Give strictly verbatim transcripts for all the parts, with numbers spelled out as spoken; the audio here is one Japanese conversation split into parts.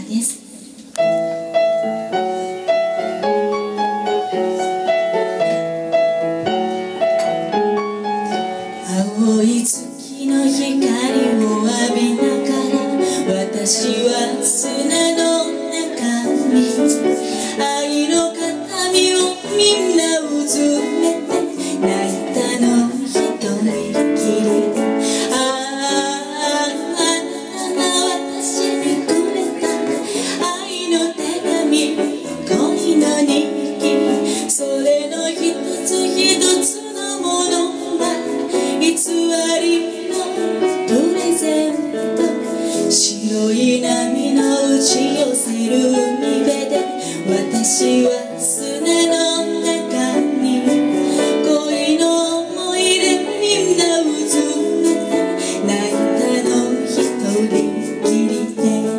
です。青い月の光を浴びながら、私は砂の中に愛の形見をみんなうずめて泣いたの一人きりで。ああ、あなたが私にくれた愛の手紙、恋の日記、それの一つ一つのものは偽りのプレゼント。白い波の打ち寄せる海辺で、私は砂の中に恋の思い出みんなうずめて泣いたの一人きりで。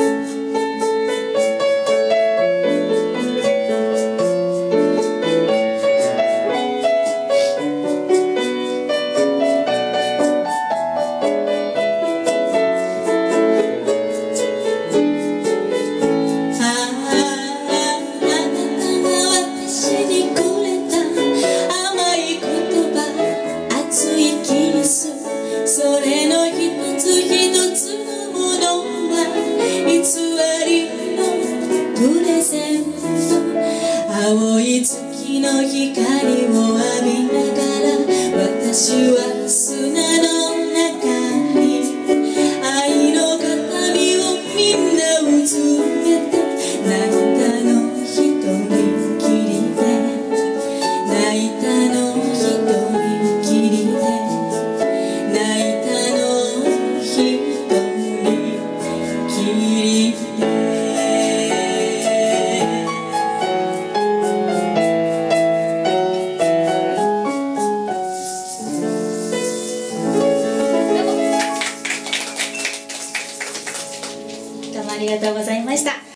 それの一つ一つのものは偽りのプレゼント。青い月の光を浴びながら、私は砂の中に愛の形見をみんなうずめて泣いたの一人きりで。泣いたの一人きりで。泣いたの一人きりで。どうもありがとうございました。